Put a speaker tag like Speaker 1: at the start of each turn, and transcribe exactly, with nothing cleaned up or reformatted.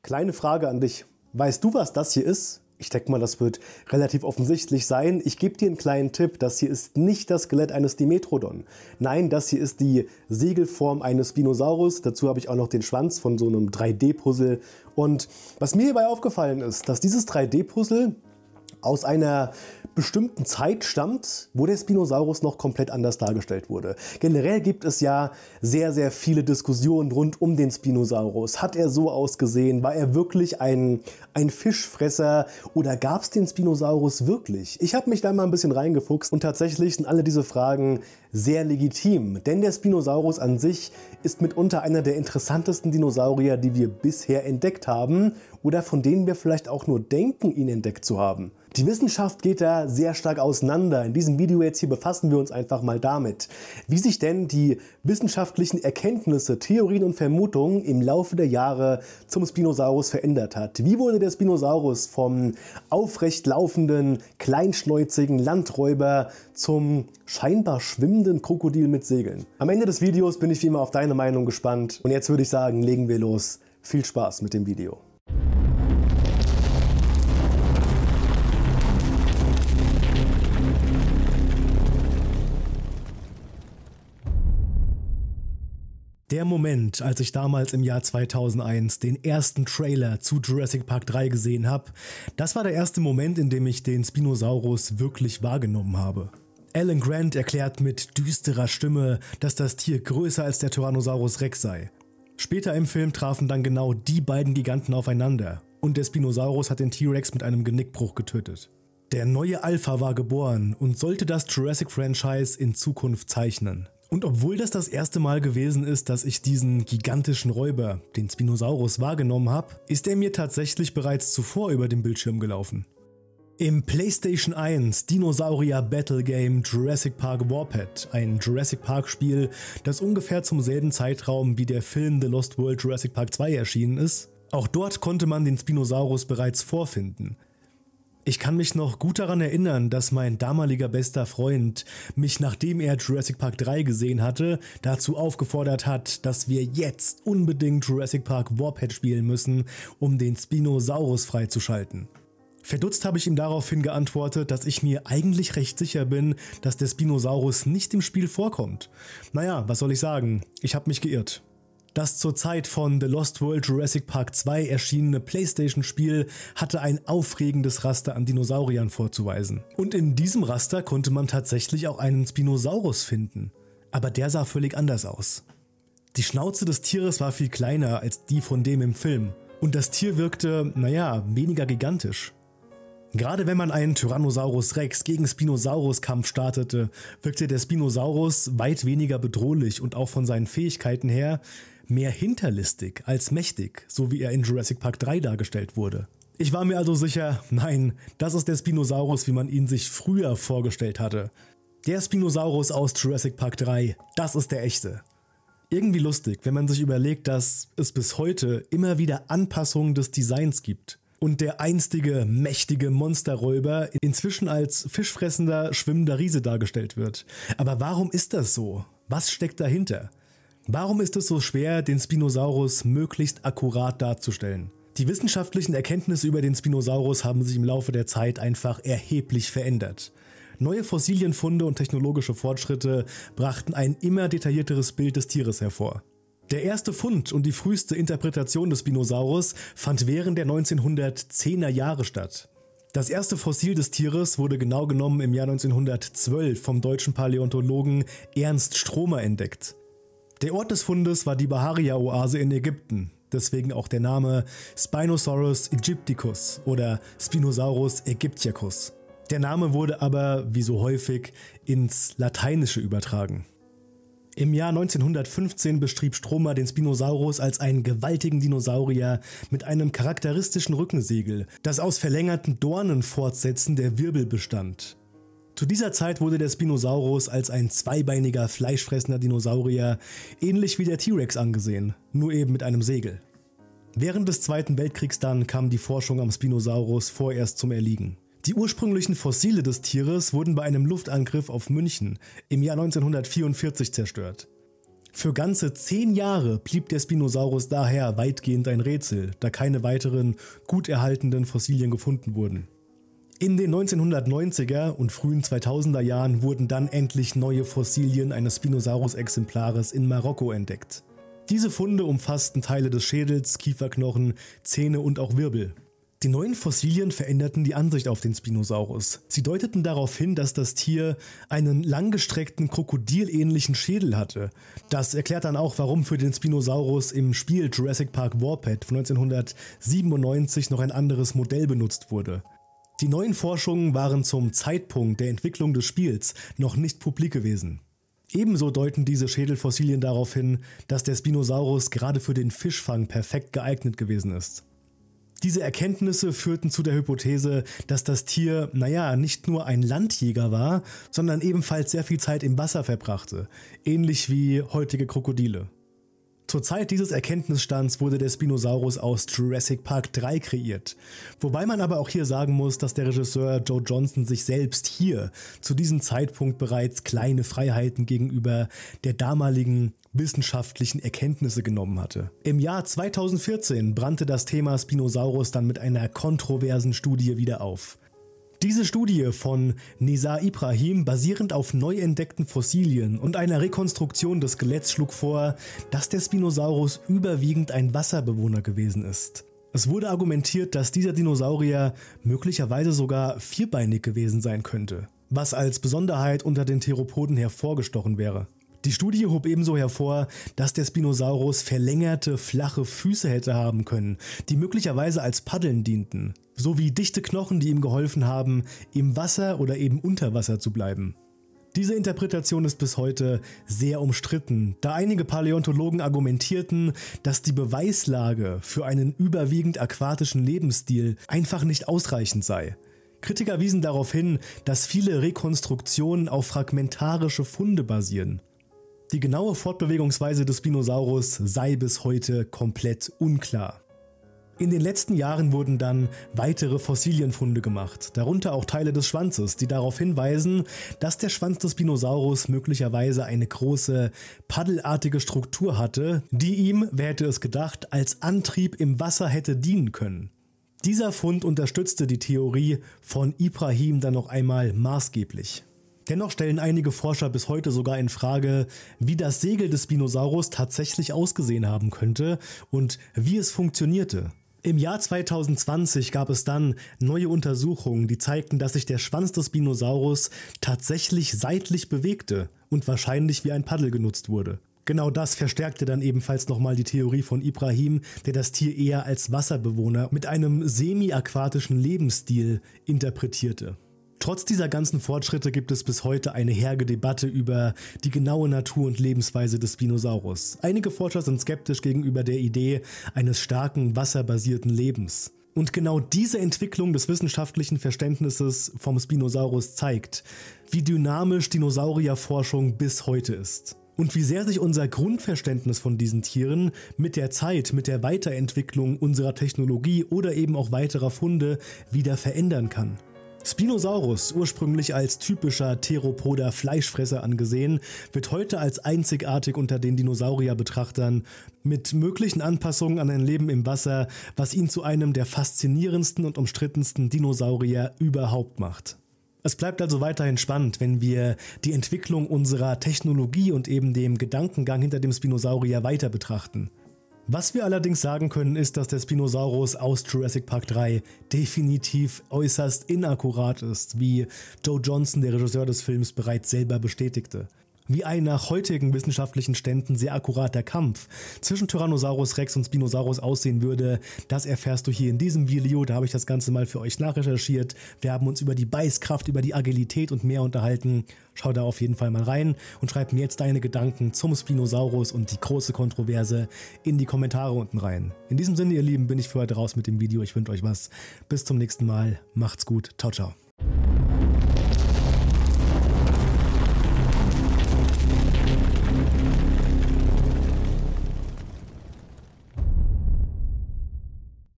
Speaker 1: Kleine Frage an dich. Weißt du, was das hier ist? Ich denke mal, das wird relativ offensichtlich sein. Ich gebe dir einen kleinen Tipp. Das hier ist nicht das Skelett eines Dimetrodon. Nein, das hier ist die Segelform eines Spinosaurus. Dazu habe ich auch noch den Schwanz von so einem drei D Puzzle. Und was mir hierbei aufgefallen ist, dass dieses drei D Puzzle aus einer bestimmten Zeit stammt, wo der Spinosaurus noch komplett anders dargestellt wurde. Generell gibt es ja sehr, sehr viele Diskussionen rund um den Spinosaurus. Hat er so ausgesehen? War er wirklich ein, ein Fischfresser oder gab es den Spinosaurus wirklich? Ich habe mich da mal ein bisschen reingefuchst und tatsächlich sind alle diese Fragen sehr legitim. Denn der Spinosaurus an sich ist mitunter einer der interessantesten Dinosaurier, die wir bisher entdeckt haben oder von denen wir vielleicht auch nur denken, ihn entdeckt zu haben. Die Wissenschaft geht da sehr stark auseinander. In diesem Video jetzt hier befassen wir uns einfach mal damit, wie sich denn die wissenschaftlichen Erkenntnisse, Theorien und Vermutungen im Laufe der Jahre zum Spinosaurus verändert hat. Wie wurde der Spinosaurus vom aufrecht laufenden, kleinschnäuzigen Landräuber zum scheinbar schwimmenden Krokodil mit Segeln? Am Ende des Videos bin ich wie immer auf deine Meinung gespannt. Und jetzt würde ich sagen, legen wir los. Viel Spaß mit dem Video. Der Moment, als ich damals im Jahr zweitausendeins den ersten Trailer zu Jurassic Park drei gesehen habe, das war der erste Moment, in dem ich den Spinosaurus wirklich wahrgenommen habe. Alan Grant erklärt mit düsterer Stimme, dass das Tier größer als der Tyrannosaurus Rex sei. Später im Film trafen dann genau die beiden Giganten aufeinander und der Spinosaurus hat den T-Rex mit einem Genickbruch getötet. Der neue Alpha war geboren und sollte das Jurassic-Franchise in Zukunft zeichnen. Und obwohl das das erste Mal gewesen ist, dass ich diesen gigantischen Räuber, den Spinosaurus, wahrgenommen habe, ist er mir tatsächlich bereits zuvor über den Bildschirm gelaufen. Im PlayStation eins Dinosaurier Battle Game Jurassic Park Warped, ein Jurassic Park Spiel, das ungefähr zum selben Zeitraum wie der Film The Lost World Jurassic Park zwei erschienen ist, auch dort konnte man den Spinosaurus bereits vorfinden. Ich kann mich noch gut daran erinnern, dass mein damaliger bester Freund mich, nachdem er Jurassic Park drei gesehen hatte, dazu aufgefordert hat, dass wir jetzt unbedingt Jurassic Park Warped spielen müssen, um den Spinosaurus freizuschalten. Verdutzt habe ich ihm daraufhin geantwortet, dass ich mir eigentlich recht sicher bin, dass der Spinosaurus nicht im Spiel vorkommt. Naja, was soll ich sagen? Ich habe mich geirrt. Das zur Zeit von The Lost World Jurassic Park zwei erschienene PlayStation-Spiel hatte ein aufregendes Raster an Dinosauriern vorzuweisen. Und in diesem Raster konnte man tatsächlich auch einen Spinosaurus finden. Aber der sah völlig anders aus. Die Schnauze des Tieres war viel kleiner als die von dem im Film. Und das Tier wirkte, naja, weniger gigantisch. Gerade wenn man einen Tyrannosaurus Rex gegen Spinosaurus-Kampf startete, wirkte der Spinosaurus weit weniger bedrohlich und auch von seinen Fähigkeiten her mehr hinterlistig als mächtig, so wie er in Jurassic Park drei dargestellt wurde. Ich war mir also sicher, nein, das ist der Spinosaurus, wie man ihn sich früher vorgestellt hatte. Der Spinosaurus aus Jurassic Park drei, das ist der echte. Irgendwie lustig, wenn man sich überlegt, dass es bis heute immer wieder Anpassungen des Designs gibt. Und der einstige, mächtige Monsterräuber inzwischen als fischfressender, schwimmender Riese dargestellt wird. Aber warum ist das so? Was steckt dahinter? Warum ist es so schwer, den Spinosaurus möglichst akkurat darzustellen? Die wissenschaftlichen Erkenntnisse über den Spinosaurus haben sich im Laufe der Zeit einfach erheblich verändert. Neue Fossilienfunde und technologische Fortschritte brachten ein immer detaillierteres Bild des Tieres hervor. Der erste Fund und die früheste Interpretation des Spinosaurus fand während der neunzehnhundertzehner Jahre statt. Das erste Fossil des Tieres wurde genau genommen im Jahr neunzehnhundertzwölf vom deutschen Paläontologen Ernst Stromer entdeckt. Der Ort des Fundes war die Baharia-Oase in Ägypten, deswegen auch der Name Spinosaurus aegypticus oder Spinosaurus aegyptiacus. Der Name wurde aber, wie so häufig, ins Lateinische übertragen. Im Jahr neunzehnhundertfünfzehn beschrieb Stromer den Spinosaurus als einen gewaltigen Dinosaurier mit einem charakteristischen Rückensegel, das aus verlängerten Dornenfortsätzen der Wirbel bestand. Zu dieser Zeit wurde der Spinosaurus als ein zweibeiniger, fleischfressender Dinosaurier, ähnlich wie der T-Rex angesehen, nur eben mit einem Segel. Während des Zweiten Weltkriegs dann kam die Forschung am Spinosaurus vorerst zum Erliegen. Die ursprünglichen Fossile des Tieres wurden bei einem Luftangriff auf München im Jahr neunzehnhundertvierundvierzig zerstört. Für ganze zehn Jahre blieb der Spinosaurus daher weitgehend ein Rätsel, da keine weiteren gut erhaltenen Fossilien gefunden wurden. In den neunzehnhundertneunziger und frühen zweitausender Jahren wurden dann endlich neue Fossilien eines Spinosaurus-Exemplares in Marokko entdeckt. Diese Funde umfassten Teile des Schädels, Kieferknochen, Zähne und auch Wirbel. Die neuen Fossilien veränderten die Ansicht auf den Spinosaurus. Sie deuteten darauf hin, dass das Tier einen langgestreckten, krokodilähnlichen Schädel hatte. Das erklärt dann auch, warum für den Spinosaurus im Spiel Jurassic Park Warped von neunzehnhundertsiebenundneunzig noch ein anderes Modell benutzt wurde. Die neuen Forschungen waren zum Zeitpunkt der Entwicklung des Spiels noch nicht publik gewesen. Ebenso deuten diese Schädelfossilien darauf hin, dass der Spinosaurus gerade für den Fischfang perfekt geeignet gewesen ist. Diese Erkenntnisse führten zu der Hypothese, dass das Tier, naja, nicht nur ein Landjäger war, sondern ebenfalls sehr viel Zeit im Wasser verbrachte, ähnlich wie heutige Krokodile. Zur Zeit dieses Erkenntnisstands wurde der Spinosaurus aus Jurassic Park drei kreiert, wobei man aber auch hier sagen muss, dass der Regisseur Joe Johnston sich selbst hier zu diesem Zeitpunkt bereits kleine Freiheiten gegenüber der damaligen wissenschaftlichen Erkenntnisse genommen hatte. Im Jahr zweitausendvierzehn brannte das Thema Spinosaurus dann mit einer kontroversen Studie wieder auf. Diese Studie von Nizar Ibrahim, basierend auf neu entdeckten Fossilien und einer Rekonstruktion des Skeletts, schlug vor, dass der Spinosaurus überwiegend ein Wasserbewohner gewesen ist. Es wurde argumentiert, dass dieser Dinosaurier möglicherweise sogar vierbeinig gewesen sein könnte, was als Besonderheit unter den Theropoden hervorgestochen wäre. Die Studie hob ebenso hervor, dass der Spinosaurus verlängerte, flache Füße hätte haben können, die möglicherweise als Paddeln dienten, sowie dichte Knochen, die ihm geholfen haben, im Wasser oder eben unter Wasser zu bleiben. Diese Interpretation ist bis heute sehr umstritten, da einige Paläontologen argumentierten, dass die Beweislage für einen überwiegend aquatischen Lebensstil einfach nicht ausreichend sei. Kritiker wiesen darauf hin, dass viele Rekonstruktionen auf fragmentarische Funde basieren. Die genaue Fortbewegungsweise des Spinosaurus sei bis heute komplett unklar. In den letzten Jahren wurden dann weitere Fossilienfunde gemacht, darunter auch Teile des Schwanzes, die darauf hinweisen, dass der Schwanz des Spinosaurus möglicherweise eine große paddelartige Struktur hatte, die ihm, wer hätte es gedacht, als Antrieb im Wasser hätte dienen können. Dieser Fund unterstützte die Theorie von Ibrahim dann noch einmal maßgeblich. Dennoch stellen einige Forscher bis heute sogar in Frage, wie das Segel des Spinosaurus tatsächlich ausgesehen haben könnte und wie es funktionierte. Im Jahr zweitausendzwanzig gab es dann neue Untersuchungen, die zeigten, dass sich der Schwanz des Spinosaurus tatsächlich seitlich bewegte und wahrscheinlich wie ein Paddel genutzt wurde. Genau das verstärkte dann ebenfalls nochmal die Theorie von Ibrahim, der das Tier eher als Wasserbewohner mit einem semi-aquatischen Lebensstil interpretierte. Trotz dieser ganzen Fortschritte gibt es bis heute eine herge Debatte über die genaue Natur und Lebensweise des Spinosaurus. Einige Forscher sind skeptisch gegenüber der Idee eines starken wasserbasierten Lebens. Und genau diese Entwicklung des wissenschaftlichen Verständnisses vom Spinosaurus zeigt, wie dynamisch Dinosaurierforschung bis heute ist. Und wie sehr sich unser Grundverständnis von diesen Tieren mit der Zeit, mit der Weiterentwicklung unserer Technologie oder eben auch weiterer Funde wieder verändern kann. Spinosaurus, ursprünglich als typischer theropoder Fleischfresser angesehen, wird heute als einzigartig unter den Dinosaurierbetrachtern mit möglichen Anpassungen an ein Leben im Wasser, was ihn zu einem der faszinierendsten und umstrittensten Dinosaurier überhaupt macht. Es bleibt also weiterhin spannend, wenn wir die Entwicklung unserer Technologie und eben dem Gedankengang hinter dem Spinosaurier weiter betrachten. Was wir allerdings sagen können, ist, dass der Spinosaurus aus Jurassic Park drei definitiv äußerst inakkurat ist, wie Joe Johnston, der Regisseur des Films, bereits selber bestätigte. Wie ein nach heutigen wissenschaftlichen Ständen sehr akkurater Kampf zwischen Tyrannosaurus Rex und Spinosaurus aussehen würde, das erfährst du hier in diesem Video. Da habe ich das Ganze mal für euch nachrecherchiert. Wir haben uns über die Beißkraft, über die Agilität und mehr unterhalten. Schau da auf jeden Fall mal rein und schreib mir jetzt deine Gedanken zum Spinosaurus und die große Kontroverse in die Kommentare unten rein. In diesem Sinne, ihr Lieben, bin ich für heute raus mit dem Video. Ich wünsche euch was. Bis zum nächsten Mal. Macht's gut. Ciao, ciao.